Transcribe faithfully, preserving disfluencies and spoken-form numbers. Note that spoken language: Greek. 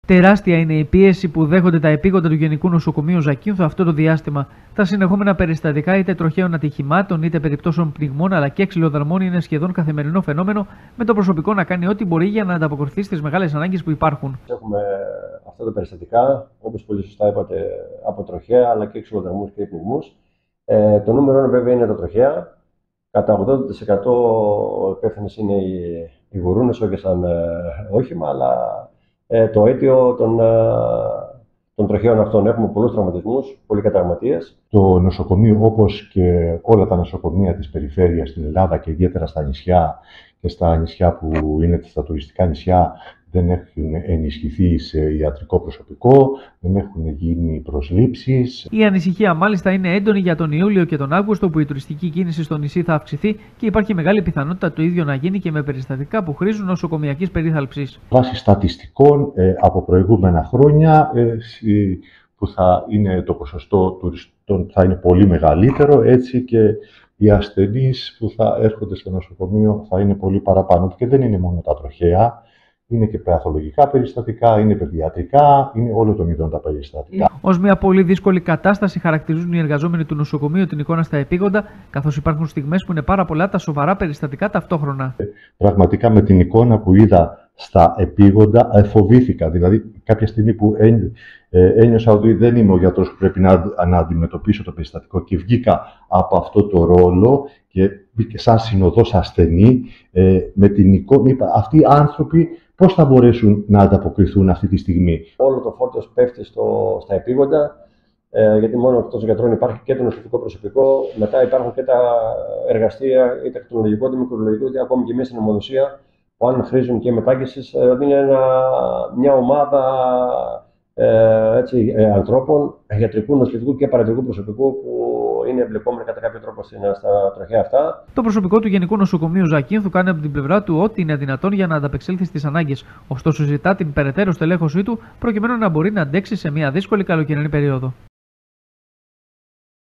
Τεράστια είναι η πίεση που δέχονται τα επίγοντα του Γενικού Νοσοκομείου Ζακίνθου αυτό το διάστημα. Τα συνεχόμενα περιστατικά είτε τροχαίων ατυχημάτων είτε περιπτώσεων πνιγμών αλλά και ξυλοδαρμών είναι σχεδόν καθημερινό φαινόμενο, με το προσωπικό να κάνει ό,τι μπορεί για να ανταποκριθεί στις μεγάλες ανάγκες που υπάρχουν. Έχουμε αυτά τα περιστατικά, όπως πολύ σωστά είπατε, από τροχαία αλλά και ξυλοδαρμούς και πνιγμούς. Ε, το νούμερο ένα βέβαια είναι τα τροχαία. Κατά ογδόντα τοις εκατό υπεύθυνες είναι οι, οι γουρούνες, όχι σαν ε, όχημα, αλλά ε, το αίτιο των, ε, των τροχαίων αυτών. Έχουμε πολλούς τραυματισμούς, πολλοί καταγραμματίες. Το νοσοκομείο, όπως και όλα τα νοσοκομεία της περιφέρειας στην Ελλάδα και ιδιαίτερα στα νησιά και στα νησιά που είναι στα τουριστικά νησιά, δεν έχουν ενισχυθεί σε ιατρικό προσωπικό, δεν έχουν γίνει προσλήψεις. Η ανησυχία μάλιστα είναι έντονη για τον Ιούλιο και τον Αύγουστο, που η τουριστική κίνηση στο νησί θα αυξηθεί και υπάρχει μεγάλη πιθανότητα το ίδιο να γίνει και με περιστατικά που χρήζουν νοσοκομιακής περίθαλψης. Βάσει στατιστικών ε, από προηγούμενα χρόνια, ε, που θα είναι το ποσοστό τουριστών θα είναι πολύ μεγαλύτερο, έτσι και οι ασθενείς που θα έρχονται στο νοσοκομείο θα είναι πολύ παραπάνω. Και δεν είναι μόνο τα τροχαία. Είναι και παθολογικά περιστατικά, είναι παιδιατρικά, είναι όλο των ειδών τα περιστατικά. Ως μια πολύ δύσκολη κατάσταση χαρακτηρίζουν οι εργαζόμενοι του νοσοκομείου την εικόνα στα επίγοντα, καθώς υπάρχουν στιγμές που είναι πάρα πολλά τα σοβαρά περιστατικά ταυτόχρονα. Πραγματικά με την εικόνα που είδα στα επίγοντα φοβήθηκα. Δηλαδή, κάποια στιγμή που ένιωσα ότι δεν είμαι ο γιατρός που πρέπει να, να αντιμετωπίσω το περιστατικό και βγήκα από αυτό το ρόλο και μπήκα σαν συνοδός ασθενή, με την εικόνα, είπα, αυτοί οι άνθρωποι πώς θα μπορέσουν να ανταποκριθούν αυτή τη στιγμή. Όλο το φόρτος πέφτει στο, στα επίγοντα, ε, γιατί μόνο εκτός των γιατρών υπάρχει και το νοσηλευτικό προσωπικό. Μετά υπάρχουν και τα εργαστήρια, είτε ακτινολογικό είτε μικρολογικό, είτε ακόμη και μια στην αιμοδοσία, που αν χρήζουν και μετάγγισης, ε, δηλαδή είναι ένα, μια ομάδα ε, έτσι, ε, ανθρώπων, γιατρικού, νοσηλευτικού και παρατηρικού προσωπικού, που είναι εμπλεκόμενοι κατά κάποιο τρόπο στα τροχαία αυτά. Το προσωπικό του Γενικού Νοσοκομείου Ζακίνθου κάνει από την πλευρά του ό,τι είναι δυνατόν για να ανταπεξέλθει στις ανάγκες. Ωστόσο, ζητά την περαιτέρω στελέχωσή του προκειμένου να μπορεί να αντέξει σε μια δύσκολη καλοκαιρινή περίοδο.